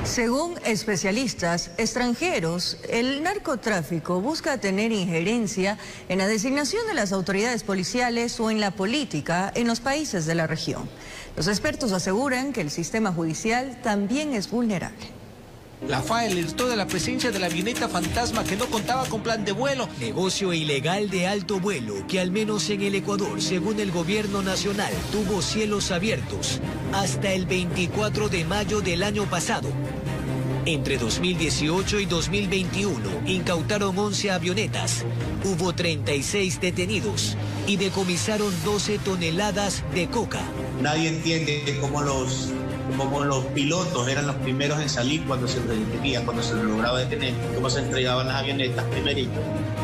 Según especialistas extranjeros, el narcotráfico busca tener injerencia en la designación de las autoridades policiales o en la política en los países de la región. Los expertos aseguran que el sistema judicial también es vulnerable. La FAE alertó de la presencia de la avioneta fantasma que no contaba con plan de vuelo. Negocio ilegal de alto vuelo que al menos en el Ecuador, según el gobierno nacional, tuvo cielos abiertos hasta el 24 de mayo del año pasado. Entre 2018 y 2021 incautaron 11 avionetas, hubo 36 detenidos y decomisaron 12 toneladas de coca. Nadie entiende cómo los pilotos eran los primeros en salir cuando se les detenía, cuando se les lograba detener, cómo se entregaban las avionetas primeritos,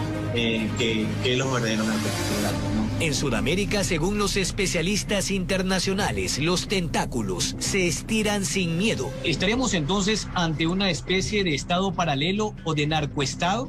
que los verdaderos narcotraficantes, ¿no? En Sudamérica, según los especialistas internacionales, los tentáculos se estiran sin miedo. ¿Estaríamos entonces ante una especie de estado paralelo o de narcoestado?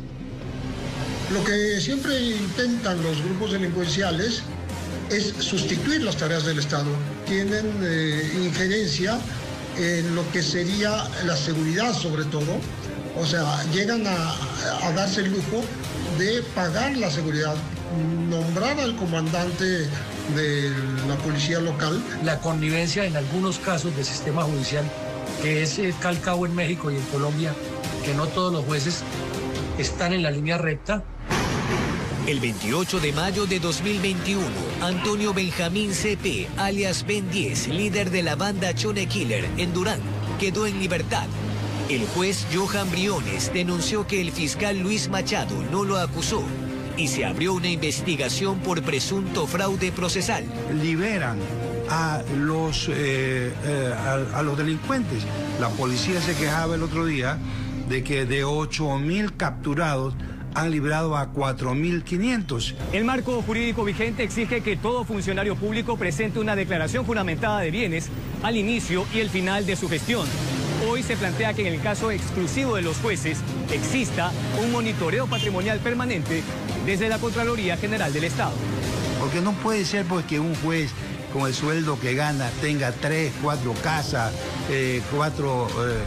Lo que siempre intentan los grupos delincuenciales es sustituir las tareas del Estado. Tienen injerencia en lo que sería la seguridad sobre todo. O sea, llegan a darse el lujo de pagar la seguridad, nombrar al comandante de la policía local. La connivencia en algunos casos del sistema judicial, que es calcado en México y en Colombia, que no todos los jueces están en la línea recta. El 28 de mayo de 2021, Antonio Benjamín C.P., alias Ben 10, líder de la banda Chone Killer en Durán, quedó en libertad. El juez Johan Briones denunció que el fiscal Luis Machado no lo acusó y se abrió una investigación por presunto fraude procesal. Liberan a los delincuentes. La policía se quejaba el otro día de que de 8.000 capturados han librado a 4.500. El marco jurídico vigente exige que todo funcionario público presente una declaración juramentada de bienes al inicio y el final de su gestión. Hoy se plantea que en el caso exclusivo de los jueces exista un monitoreo patrimonial permanente desde la Contraloría General del Estado. Porque no puede ser pues que un juez con el sueldo que gana tenga 3, 4 casas, 4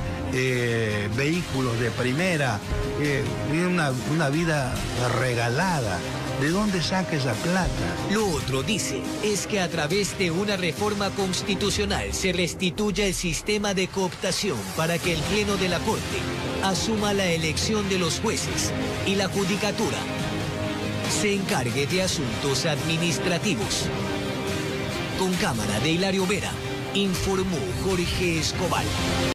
vehículos de primera, tiene una vida regalada. ¿De dónde saca esa plata? Lo otro, dice, es que a través de una reforma constitucional se restituya el sistema de cooptación para que el Pleno de la Corte asuma la elección de los jueces y la judicatura se encargue de asuntos administrativos. Con cámara de Hilario Vera, informó Jorge Escobar.